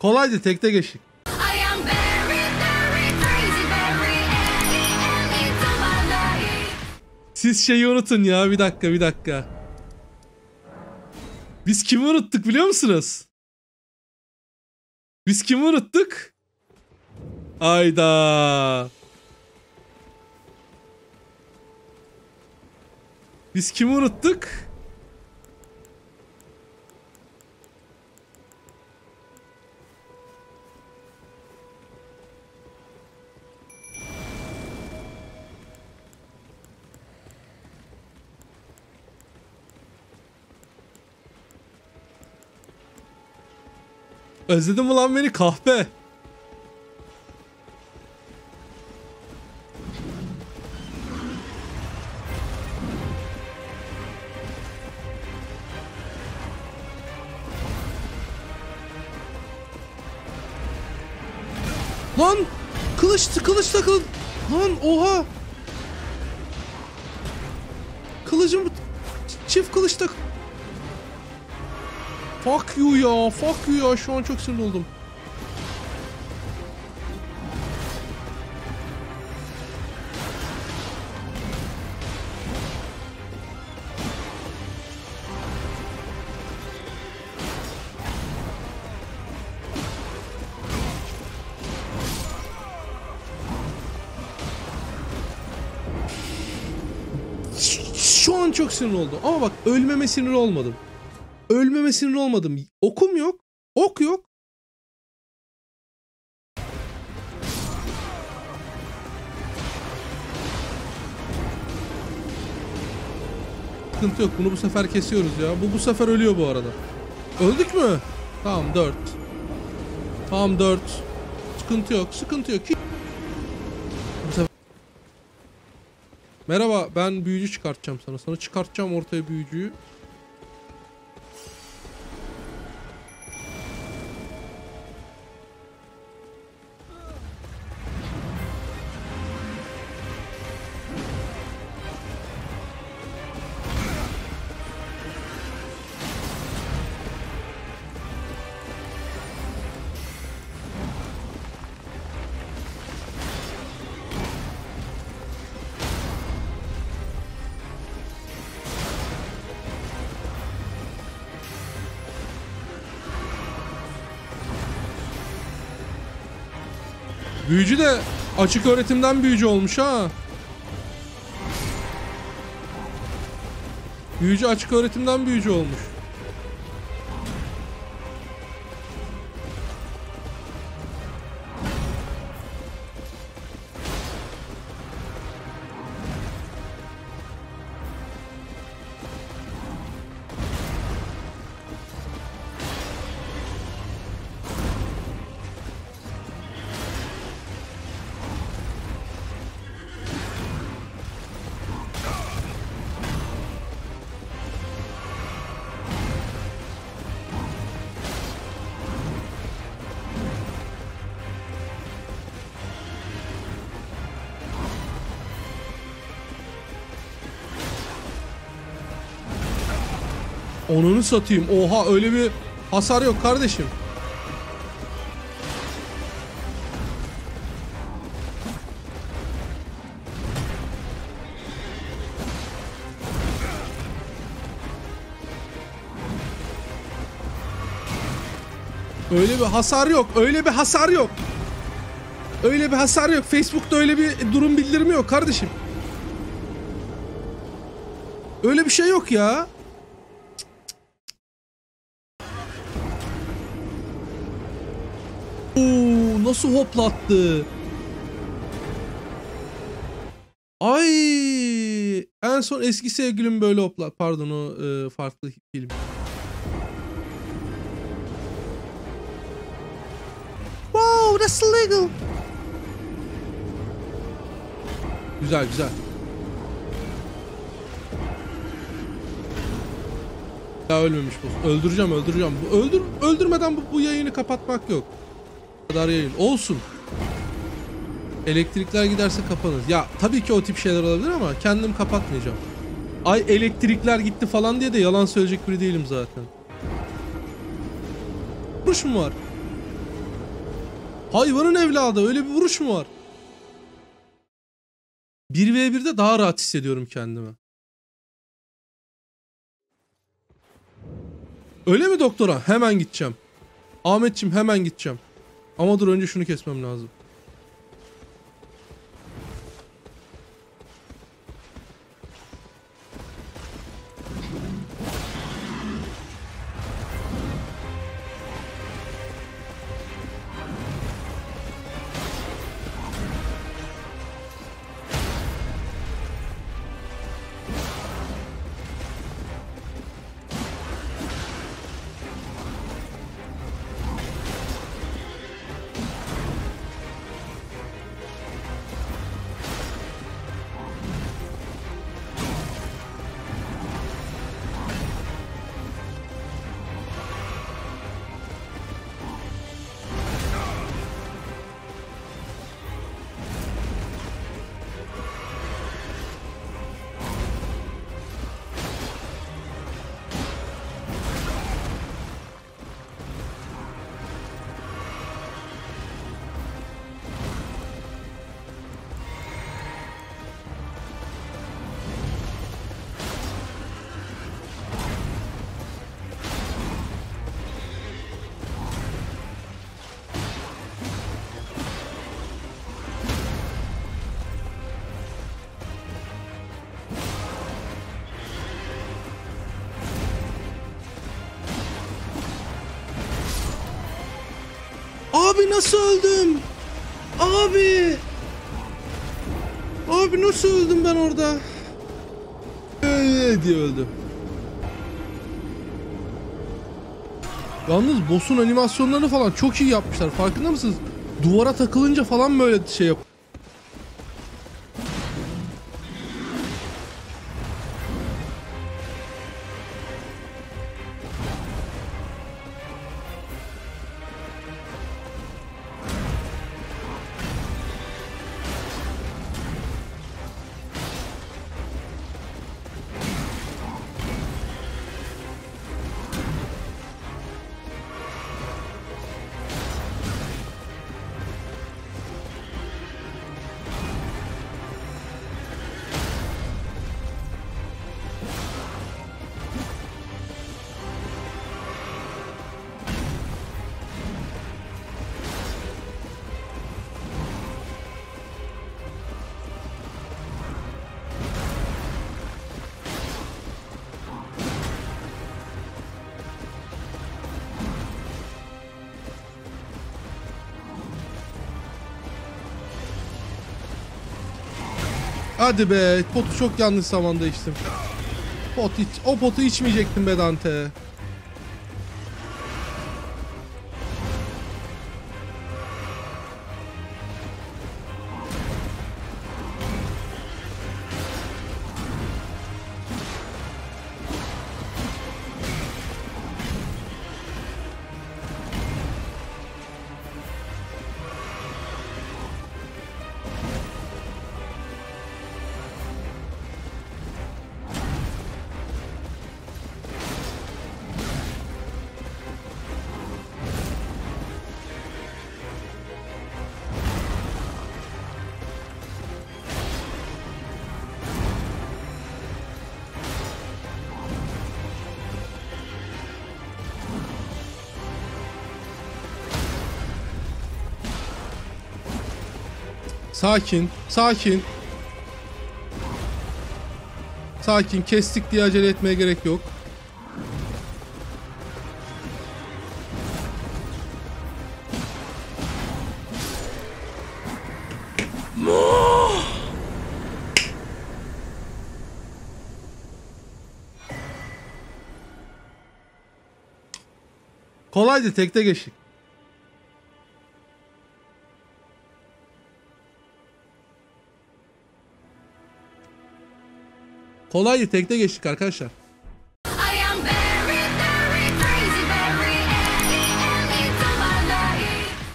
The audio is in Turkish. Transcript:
Kolaydı, tekte geçtik. Siz şeyi unutun ya, bir dakika. Biz kimi unuttuk biliyor musunuz? Biz kimi unuttuk? Ayda. Biz kimi unuttuk? Özledin mi lan beni kahpe? Lan kılıç takıl. Lan oha. Kılıcım çift kılıç tak. Fuck you ya, şu an çok sinirli oldum. Şu an çok sinirli oldum. Ama bak ölmeme sinir olmadım. Okum yok. Ok yok. Sıkıntı yok. Bunu bu sefer kesiyoruz ya. Bu sefer ölüyor bu arada. Öldük mü? Tamam 4. Tamam 4. Sıkıntı yok. Bu sefer... Merhaba, ben büyücü çıkartacağım sana. Sana çıkartacağım ortaya büyücüyü. Büyücü de açık öğretimden büyücü olmuş ha. Büyücü açık öğretimden büyücü olmuş. Onunu satayım. Oha, öyle bir hasar yok kardeşim. Öyle bir hasar yok. Facebook'ta öyle bir durum bildirimi yok kardeşim. Öyle bir şey yok ya. Oo, nasıl hoplattı? Ay, en son eski sevgilim böyle hoplat. Pardon, o farklı film. Wow, that's illegal. Güzel. Ya ölmemiş bu. Öldüreceğim. Öldürmeden bu yayını kapatmak yok. Bu kadar yayın. Olsun. Elektrikler giderse kapanır. Ya tabii ki o tip şeyler olabilir ama kendim kapatmayacağım. Ay elektrikler gitti falan diye de yalan söyleyecek biri değilim zaten. Kuruş mu var? Hayvanın evladı, öyle bir vuruş mu var? 1v1'de daha rahat hissediyorum kendimi. Öyle mi doktora? Hemen gideceğim. Ahmetçim hemen gideceğim. Ama dur, önce şunu kesmem lazım. Abi nasıl öldüm? Abi. Abi nasıl öldüm ben orada? Diye öldüm. Yalnız boss'un animasyonlarını falan çok iyi yapmışlar. Farkında mısınız? Duvara takılınca falan böyle şey yap. Hadi be, potu çok yanlış zamanda içtim. O potu içmeyecektim be Dante. Sakin, sakin. Sakin, kestik diye acele etmeye gerek yok. Kolaydı, tekte geçtik. Kolaydı, tekte geçtik arkadaşlar.